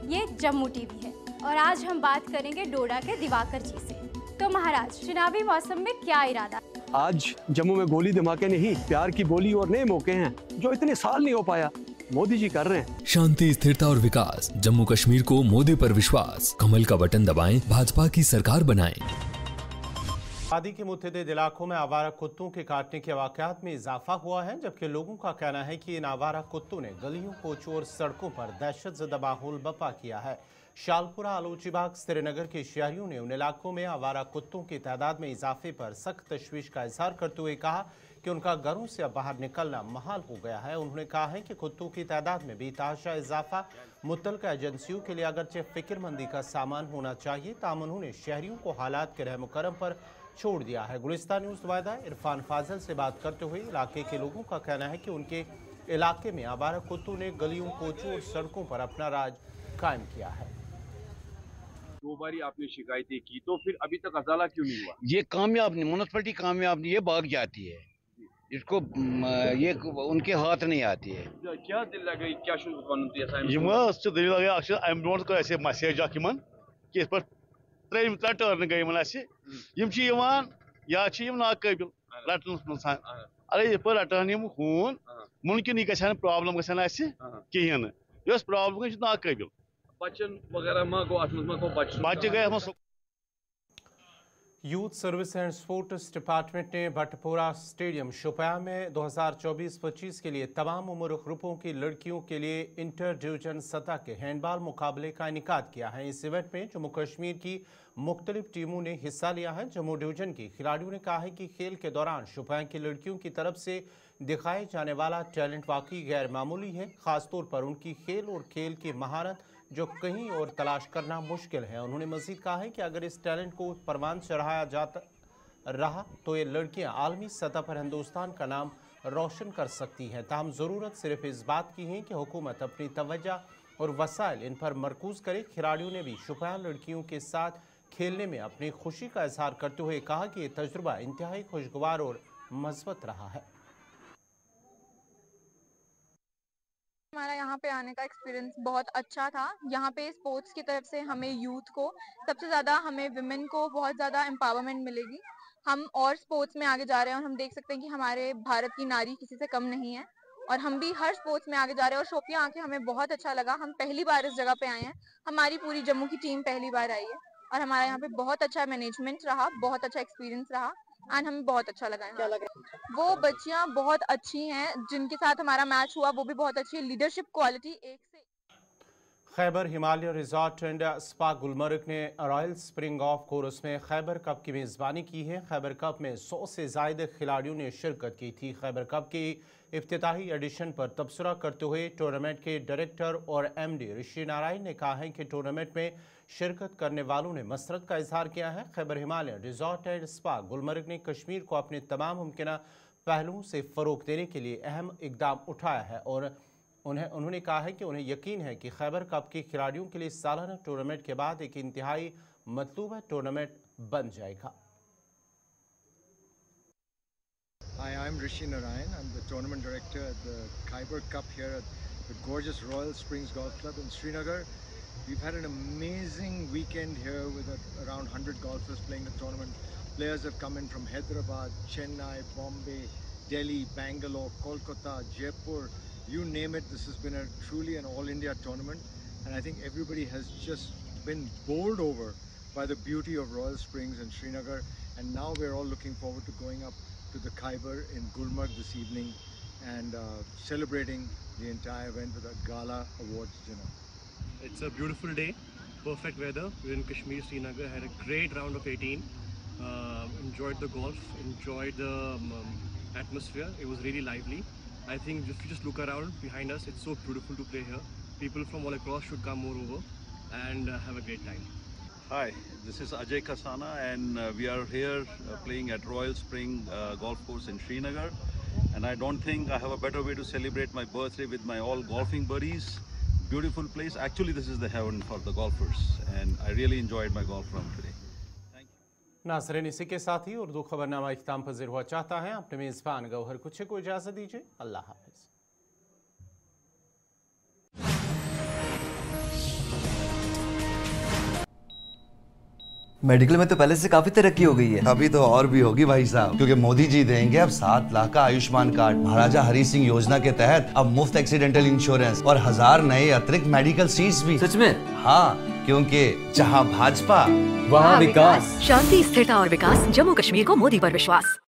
ये जम्मू टीवी है और आज हम बात करेंगे डोडा के दिवाकर जी से। तो महाराज, चुनावी मौसम में क्या इरादा? आज जम्मू में गोली धमाके नहीं, प्यार की बोली और नए मौके हैं जो इतने साल नहीं हो पाया, मोदी जी कर रहे हैं। शांति, स्थिरता और विकास, जम्मू कश्मीर को मोदी पर विश्वास। कमल का बटन दबाएं, भाजपा की सरकार बनाएं। आबादी के मुतअद्दिद इलाकों में आवारा कुत्तों के काटने के वाकयात में इजाफा हुआ है, जबकि लोगों का कहना है कि इन आवारा कुत्तों ने गलियों, कोचों और सड़कों पर दहशतज़दा माहौल बर्पा किया है। शालपुरा, आलोचीबाग, श्रीनगर के शहरियों ने उन इलाकों में आवारा कुत्तों की तादाद में इजाफे पर सख्त तशवीश का इजहार करते हुए कहा कि उनका घरों से अब बाहर निकलना महाल हो गया है। उन्होंने कहा है कि कुत्तों की तादाद में बेतहाशा इजाफा मुतल्लिका एजेंसियों के लिए अगरचे फिक्रमंदी का सामान होना चाहिए, ताहम उन्होंने शहरियों को हालात के रहम करम पर छोड़ दिया है। गुलिस्तान न्यूज़ नुमाइंदा इरफान फाजल से बात करते हुए इलाके के लोगों का कहना है कि उनके इलाके में आवारा कुत्तों ने गलियों, कोचों और सड़कों पर अपना राज कायम किया है। 2 बारी आपने शिकायतें की, तो फिर अभी तक अजाला क्यों नहीं हुआ? ये कामयाब नहीं, म्युनिसिपैलिटी कामयाब नहीं, ये भाग जाती है, इसको ये उनके हाथ नहीं आती है। क्या दिल लगे, क्या शुरू दिल लगे अम ब्रोट कर ऐसे मैसेज कि इस पर त्रेम टर्न गई या नाकाबिल रटन अरे ये रटान हून मुमकिन यह गन प्रॉब्लम कहें यह प्रॉब्लम नाकाबिल बच्चन वगैरह मा गो बच्चे गए। Youth service and sports department ने भटपुरा स्टेडियम शोपियां में 2024-25 के लिए तमाम उम्र ग्रुपों की लड़कियों के लिए इंटर डिवीजन सतह के हैंडबॉल मुकाबले का इनेकाद किया है। इस इवेंट में जम्मू कश्मीर की मुख्तलिफ टीमों ने हिस्सा लिया है। जम्मू डिवीजन की खिलाड़ियों ने कहा है कि खेल के दौरान शोपियां की लड़कियों की तरफ से दिखाए जाने वाला टैलेंट वाकई गैर मामूली है, खासतौर पर उनकी खेल और खेल की महारत जो कहीं और तलाश करना मुश्किल है। उन्होंने मजीद कहा है कि अगर इस टैलेंट को परवान चढ़ाया जाता रहा तो ये लड़कियां आलमी सतह पर हिंदुस्तान का नाम रोशन कर सकती हैं। ताहम ज़रूरत सिर्फ इस बात की है कि हुकूमत अपनी तवज्जो और वसाइल इन पर मरकूज़ करे। खिलाड़ियों ने भी शोपियां लड़कियों के साथ खेलने में अपनी खुशी का इजहार करते हुए कहा कि ये तजुर्बा इंतहाई खुशगवार और मज़बूत रहा है। हमारा यहाँ पे आने का एक्सपीरियंस बहुत अच्छा था। यहाँ पे स्पोर्ट्स की तरफ से हमें यूथ को सबसे ज़्यादा, हमें विमेन को बहुत ज़्यादा एम्पावरमेंट मिलेगी। हम और स्पोर्ट्स में आगे जा रहे हैं और हम देख सकते हैं कि हमारे भारत की नारी किसी से कम नहीं है और हम भी हर स्पोर्ट्स में आगे जा रहे हैं। और शोपियां आके हमें बहुत अच्छा लगा। हम पहली बार इस जगह पे आए हैं, हमारी पूरी जम्मू की टीम पहली बार आई है और हमारा यहाँ पे बहुत अच्छा मैनेजमेंट रहा, बहुत अच्छा एक्सपीरियंस रहा एंड हमें बहुत अच्छा लगा। क्या लग रहा है? वो बच्चियां बहुत अच्छी हैं, जिनके साथ हमारा मैच हुआ वो भी बहुत अच्छी है। लीडरशिप क्वालिटी एक से। Khyber Himalaya resort and spa Gulmarg ने रॉयल स्प्रिंग ऑफ कोर्स में खैबर कप की मेज़बानी की है। खैबर कप में 100 से ज़ायद खिलाड़ियों ने शिरकत की थी। खैबर कप की इफ्तिताही एडिशन पर तबसरा करते हुए टूर्नामेंट के डायरेक्टर और MD ऋषि नारायण ने कहा है कि टूर्नामेंट में शिरकत करने वालों ने मसरत का इजहार किया है। Khyber Himalaya resort and spa Gulmarg ने कश्मीर को अपने तमाम मुमकिन पहलुओं से फ़रोग देने के लिए अहम इकदाम उठाया है और उन्होंने कहा है कि उन्हें यकीन है कि खैबर कप के खिलाड़ियों के लिए सालाना टूर्नामेंट के बाद एक इंतहाई मतलूबा टूर्नामेंट बन जाएगा। Hi, I'm Rishi Narayan. I'm the tournament director at the Khyber Cup here at the gorgeous Royal Springs Golf Club in Srinagar. We've had an amazing weekend here with around 100 golfers playing the tournament. Players have come in from Hyderabad, Chennai, Bombay, Delhi, Bangalore, Kolkata, Jaipur. You name it, this has been truly an all-India tournament, and I think everybody has just been bowled over by the beauty of Royal Springs and Srinagar, and now we're all looking forward to going up to the Khyber in Gulmarg this evening and celebrating the entire event with a gala awards dinner. It's a beautiful day, perfect weather. We're in Kashmir, Srinagar, had a great round of 18, enjoyed the golf, enjoyed the atmosphere. It was really lively. I think if you just look around behind us, it's so beautiful to play here. People from all across should come more over and have a great time. Hi, this is Ajay Kasana and we are here playing at Royal Spring Golf Course in Srinagar, and I don't think I have a better way to celebrate my birthday with my all golfing buddies. Beautiful place. Actually, this is the heaven for the golfers and I really enjoyed my golf round today. नाज़रीन, इसी के साथ ही उर्दू खबरनामा इख्तिताम पज़ीर हुआ चाहता है। अपने मेज़बान गौहर कुछ को इजाज़त दीजिए। अल्लाह हाफ़िज़। मेडिकल में तो पहले से काफी तरक्की हो गई है। अभी तो और भी होगी भाई साहब, क्योंकि मोदी जी देंगे अब 7 लाख का आयुष्मान कार्ड। महाराजा हरि सिंह योजना के तहत अब मुफ्त एक्सीडेंटल इंश्योरेंस और 1000 नए अतिरिक्त मेडिकल सीट्स भी। सच में? हाँ, क्योंकि जहाँ भाजपा वहाँ विकास। शांति, स्थिरता और विकास, जम्मू कश्मीर को मोदी पर विश्वास।